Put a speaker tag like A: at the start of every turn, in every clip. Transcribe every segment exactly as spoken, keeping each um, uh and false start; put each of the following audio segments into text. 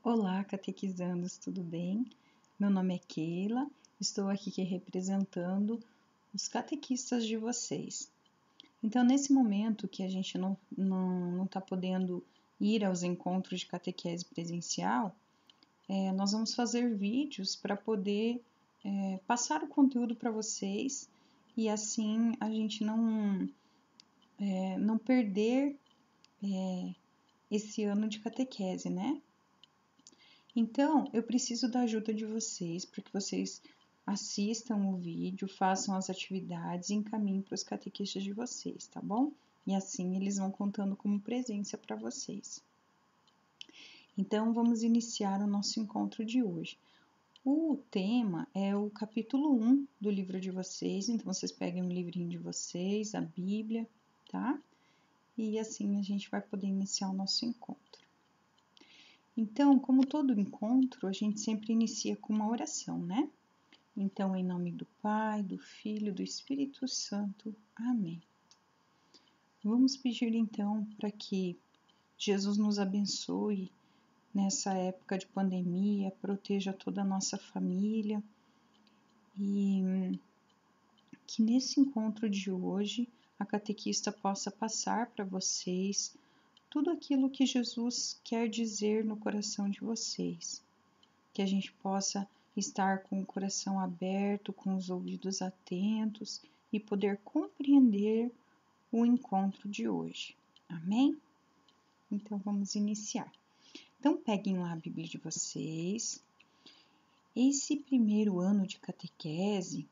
A: Olá, catequizandos, tudo bem? Meu nome é Keila, estou aqui representando os catequistas de vocês. Então, nesse momento que a gente não não não está podendo ir aos encontros de catequese presencial, é, nós vamos fazer vídeos para poder é, passar o conteúdo para vocês e assim a gente não, é, não perder é, esse ano de catequese, né? Então, eu preciso da ajuda de vocês para que vocês assistam o vídeo, façam as atividades e encaminhem para os catequistas de vocês, tá bom? E assim eles vão contando como presença para vocês. Então, vamos iniciar o nosso encontro de hoje. O tema é o capítulo um do livro de vocês, então vocês peguem o livrinho de vocês, a Bíblia, tá? E assim a gente vai poder iniciar o nosso encontro. Então, como todo encontro, a gente sempre inicia com uma oração, né? Então, em nome do Pai, do Filho, do Espírito Santo. Amém. Vamos pedir então para que Jesus nos abençoe nessa época de pandemia, proteja toda a nossa família e que nesse encontro de hoje a catequista possa passar para vocês tudo aquilo que Jesus quer dizer no coração de vocês, que a gente possa estar com o coração aberto, com os ouvidos atentos e poder compreender o encontro de hoje. Amém? Então vamos iniciar. Então peguem lá a Bíblia de vocês. Esse primeiro ano de catequese,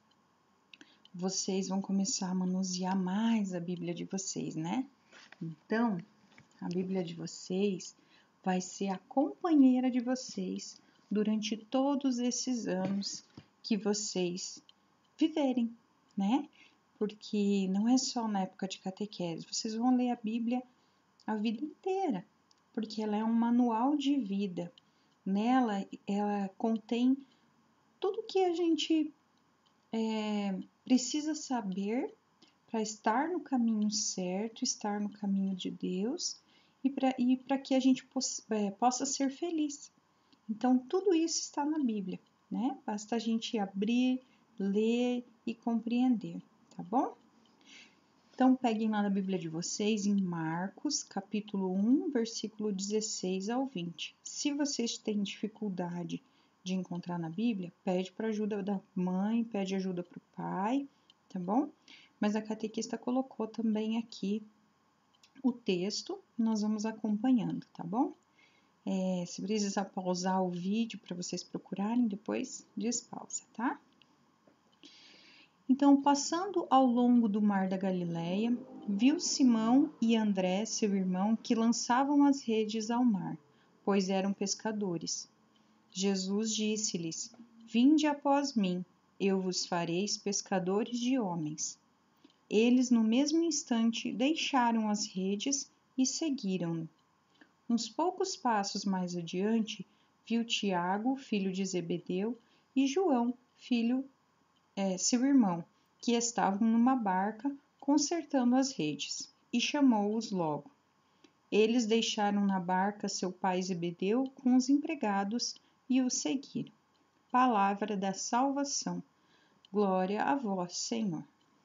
A: vocês vão começar a manusear mais a Bíblia de vocês, né? Então, a Bíblia de vocês vai ser a companheira de vocês durante todos esses anos que vocês viverem, né? Porque não é só na época de catequese, vocês vão ler a Bíblia a vida inteira, porque ela é um manual de vida. Nela, ela contém tudo que a gente é, precisa saber para estar no caminho certo, estar no caminho de Deus e para e para que a gente possa, é, possa ser feliz. Então, tudo isso está na Bíblia, né? Basta a gente abrir, ler e compreender, tá bom? Então, peguem lá na Bíblia de vocês em Marcos, capítulo um, versículo dezesseis ao vinte. Se vocês têm dificuldade de encontrar na Bíblia, pede para ajuda da mãe, pede ajuda para o pai, tá bom? Mas a catequista colocou também aqui o texto, nós vamos acompanhando, tá bom? É, se precisar pausar o vídeo para vocês procurarem, depois despausa, tá? Então, passando ao longo do mar da Galileia, viu Simão e André, seu irmão, que lançavam as redes ao mar, pois eram pescadores. Jesus disse-lhes: Vinde após mim, eu vos farei pescadores de homens. Eles, no mesmo instante, deixaram as redes e seguiram-no. Uns poucos passos mais adiante, viu Tiago, filho de Zebedeu, e João, filho, é, seu irmão, que estavam numa barca consertando as redes, e chamou-os logo. Eles deixaram na barca seu pai Zebedeu com os empregados e o seguiram. Palavra da salvação. Glória a vós, Senhor.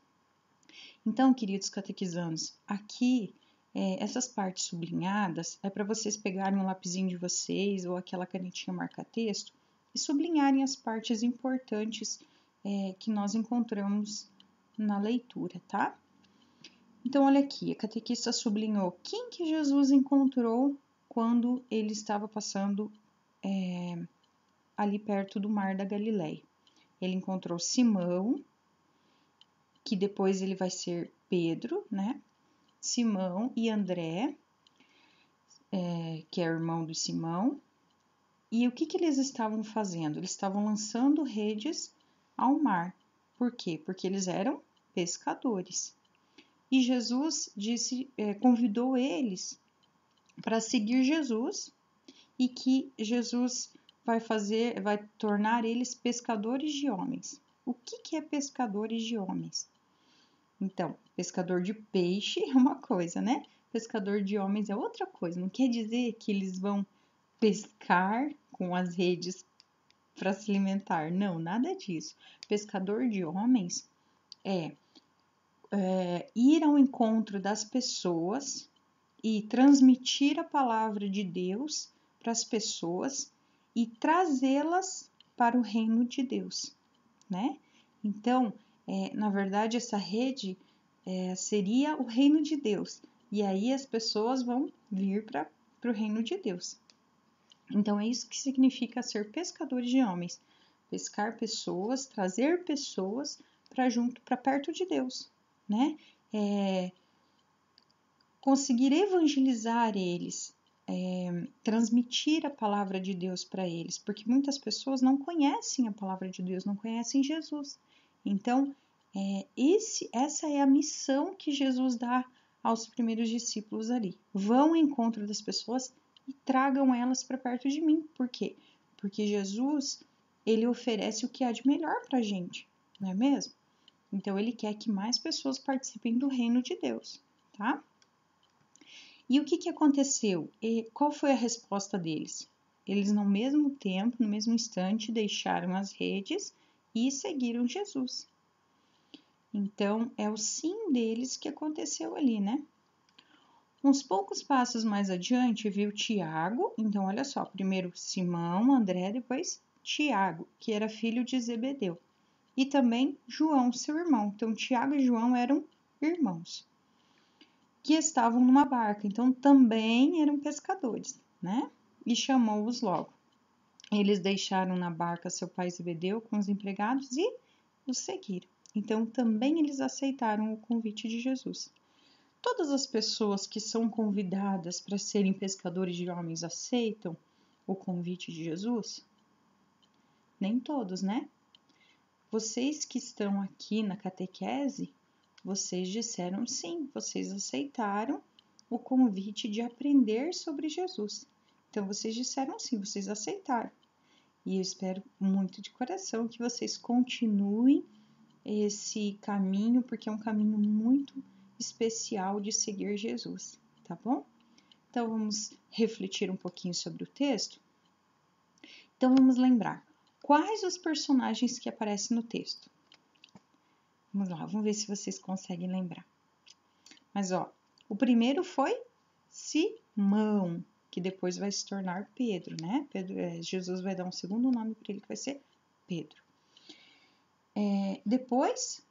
A: Então, queridos catequizandos, aqui, é, essas partes sublinhadas, é para vocês pegarem um lapisinho de vocês ou aquela canetinha marca-texto e sublinharem as partes importantes é, que nós encontramos na leitura, tá? Então, olha aqui, a catequista sublinhou quem que Jesus encontrou quando ele estava passando é, ali perto do mar da Galileia. Ele encontrou Simão, que depois ele vai ser Pedro, né? Simão e André, é, que é o irmão do Simão. E o que, que eles estavam fazendo? Eles estavam lançando redes ao mar. Por quê? Porque eles eram pescadores. E Jesus disse, é, convidou eles para seguir Jesus e que Jesus vai fazer, vai tornar eles pescadores de homens. O que, que é pescadores de homens? Então, pescador de peixe é uma coisa, né? Pescador de homens é outra coisa. Não quer dizer que eles vão pescar com as redes para se alimentar. Não, nada disso. Pescador de homens é, é ir ao encontro das pessoas e transmitir a palavra de Deus para as pessoas e trazê-las para o reino de Deus, né? Então, é, na verdade, essa rede é, seria o reino de Deus, e aí as pessoas vão vir para o reino de Deus. Então, é isso que significa ser pescadores de homens, pescar pessoas, trazer pessoas para junto, para perto de Deus, né? É, conseguir evangelizar eles, é, transmitir a palavra de Deus para eles, porque muitas pessoas não conhecem a palavra de Deus, não conhecem Jesus. Então, é, esse, essa é a missão que Jesus dá aos primeiros discípulos ali. Vão ao encontro das pessoas e tragam elas para perto de mim. Por quê? Porque Jesus, ele oferece o que há de melhor para a gente, não é mesmo? Então, ele quer que mais pessoas participem do reino de Deus, tá? E o que, que aconteceu? E qual foi a resposta deles? Eles, no mesmo tempo, no mesmo instante, deixaram as redes e seguiram Jesus. Então, é o sim deles que aconteceu ali, né? Uns poucos passos mais adiante, viu Tiago. Então, olha só, primeiro Simão, André, depois Tiago, que era filho de Zebedeu. E também João, seu irmão. Então, Tiago e João eram irmãos, que estavam numa barca, então também eram pescadores, né? E chamou-os logo. Eles deixaram na barca seu pai Zebedeu com os empregados e os seguiram. Então também eles aceitaram o convite de Jesus. Todas as pessoas que são convidadas para serem pescadores de homens aceitam o convite de Jesus? Nem todos, né? Vocês que estão aqui na catequese, vocês disseram sim, vocês aceitaram o convite de aprender sobre Jesus. Então, vocês disseram sim, vocês aceitaram. E eu espero muito de coração que vocês continuem esse caminho, porque é um caminho muito especial de seguir Jesus, tá bom? Então, vamos refletir um pouquinho sobre o texto? Então, vamos lembrar. Quais os personagens que aparecem no texto? Vamos lá, vamos ver se vocês conseguem lembrar. Mas, ó, o primeiro foi Simão, que depois vai se tornar Pedro, né? Pedro, é, Jesus vai dar um segundo nome para ele, que vai ser Pedro. É, depois,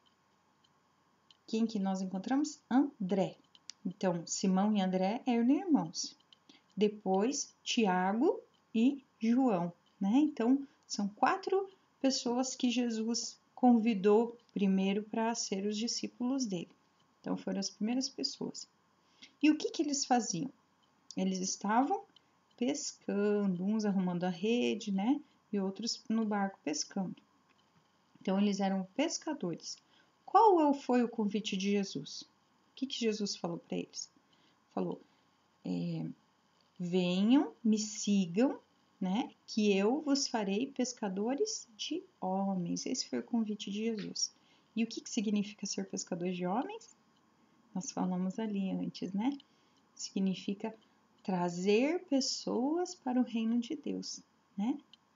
A: quem que nós encontramos? André. Então, Simão e André eram irmãos. Depois, Tiago e João, né? Então, são quatro pessoas que Jesus convidou primeiro para ser os discípulos dele. Então, foram as primeiras pessoas. E o que, que eles faziam? Eles estavam pescando, uns arrumando a rede, né? E outros no barco pescando. Então, eles eram pescadores. Qual foi o convite de Jesus? O que, que Jesus falou para eles? Falou, é, venham, me sigam, né? Que eu vos farei pescadores de homens. Esse foi o convite de Jesus. E o que, que significa ser pescador de homens? Nós falamos ali antes, né? Significa trazer pessoas para o reino de Deus, né?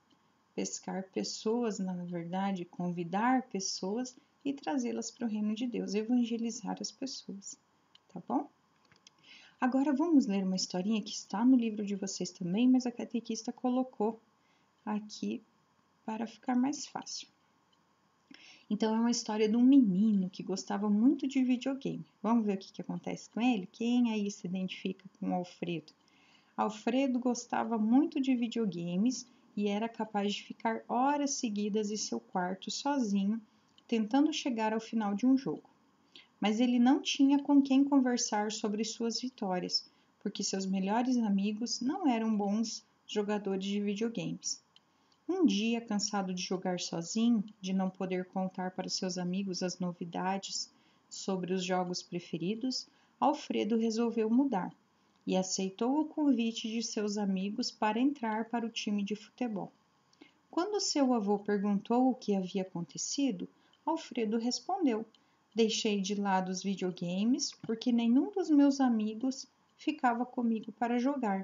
A: Pescar pessoas, na verdade, convidar pessoas e trazê-las para o reino de Deus, evangelizar as pessoas, tá bom? Agora vamos ler uma historinha que está no livro de vocês também, mas a catequista colocou aqui para ficar mais fácil. Então, é uma história de um menino que gostava muito de videogame. Vamos ver o que, que acontece com ele? Quem aí se identifica com o Alfredo? Alfredo gostava muito de videogames e era capaz de ficar horas seguidas em seu quarto sozinho, tentando chegar ao final de um jogo. Mas ele não tinha com quem conversar sobre suas vitórias, porque seus melhores amigos não eram bons jogadores de videogames. Um dia, cansado de jogar sozinho, de não poder contar para seus amigos as novidades sobre os jogos preferidos, Alfredo resolveu mudar e aceitou o convite de seus amigos para entrar para o time de futebol. Quando seu avô perguntou o que havia acontecido, Alfredo respondeu: deixei de lado os videogames porque nenhum dos meus amigos ficava comigo para jogar.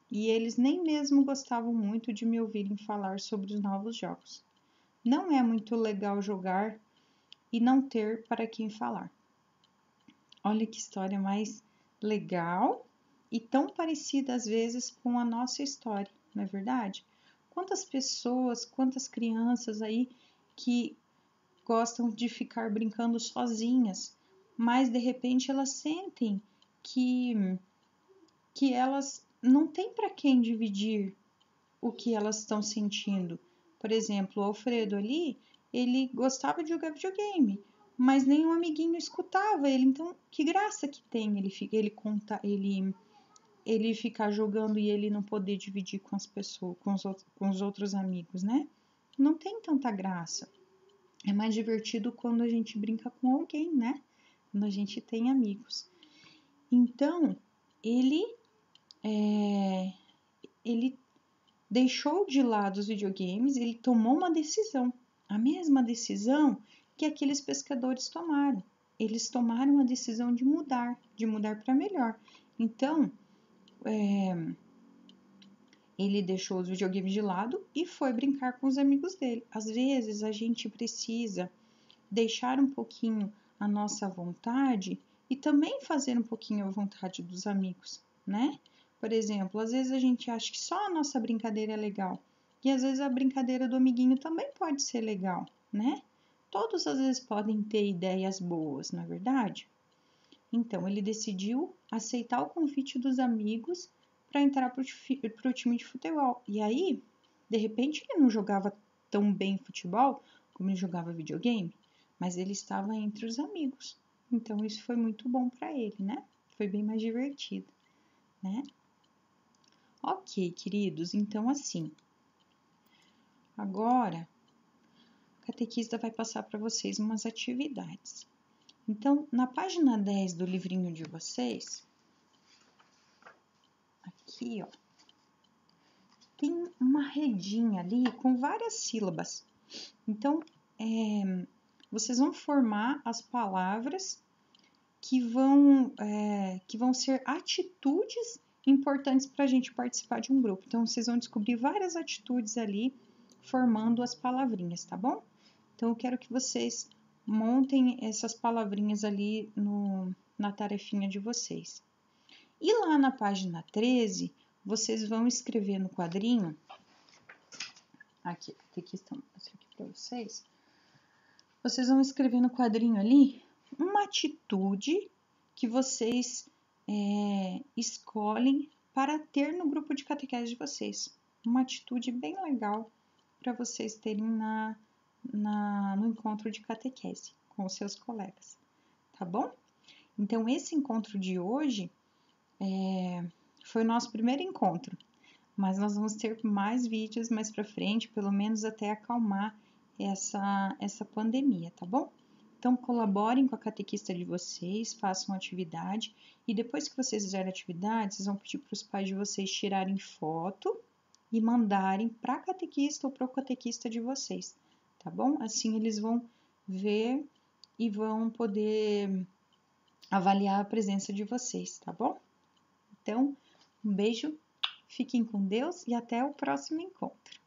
A: e eles nem mesmo gostavam muito de me ouvirem falar sobre os novos jogos. Não é muito legal jogar e não ter para quem falar. Olha que história mais legal e tão parecida às vezes com a nossa história, não é verdade? Quantas pessoas, quantas crianças aí que gostam de ficar brincando sozinhas, mas de repente elas sentem que, que elas não têm para quem dividir o que elas estão sentindo. Por exemplo, o Alfredo ali, ele gostava de jogar videogame, mas nenhum amiguinho escutava ele. Então, que graça que tem ele ele conta, ele ele ficar jogando e ele não poder dividir com as pessoas, com os, outros, com os outros amigos, né? Não tem tanta graça. É mais divertido quando a gente brinca com alguém, né? Quando a gente tem amigos. Então, ele é, ele deixou de lado os videogames, ele tomou uma decisão, a mesma decisão que aqueles pescadores tomaram. Eles tomaram a decisão de mudar, de mudar para melhor. Então, é, ele deixou os videogames de lado e foi brincar com os amigos dele. Às vezes a gente precisa deixar um pouquinho a nossa vontade e também fazer um pouquinho a vontade dos amigos, né? Por exemplo, às vezes a gente acha que só a nossa brincadeira é legal e às vezes a brincadeira do amiguinho também pode ser legal, né? Todos às vezes podem ter ideias boas, não é verdade? Então ele decidiu aceitar o convite dos amigos para entrar para o time de futebol. E aí, de repente, ele não jogava tão bem futebol como ele jogava videogame, mas ele estava entre os amigos. Então isso foi muito bom para ele, né? Foi bem mais divertido, né? Ok, queridos, então assim, agora a catequista vai passar para vocês umas atividades. Então, na página dez do livrinho de vocês, aqui, ó, tem uma redinha ali com várias sílabas. Então, é, vocês vão formar as palavras que vão, é, que vão ser atitudes importantes para a gente participar de um grupo. Então, vocês vão descobrir várias atitudes ali formando as palavrinhas, tá bom? Então, eu quero que vocês montem essas palavrinhas ali no, na tarefinha de vocês. E lá na página treze, vocês vão escrever no quadrinho, aqui, aqui estão, aqui para vocês, vocês vão escrever no quadrinho ali uma atitude que vocês é, escolhem para ter no grupo de catequese de vocês. Uma atitude bem legal para vocês terem na, na, no encontro de catequese com os seus colegas, tá bom? Então, esse encontro de hoje é, foi o nosso primeiro encontro, mas nós vamos ter mais vídeos mais para frente, pelo menos até acalmar essa, essa pandemia, tá bom? Então, colaborem com a catequista de vocês, façam atividade e depois que vocês fizerem atividade, vocês vão pedir para os pais de vocês tirarem foto e mandarem para a catequista ou para o catequista de vocês, tá bom? Assim eles vão ver e vão poder avaliar a presença de vocês, tá bom? Então, um beijo, fiquem com Deus e até o próximo encontro.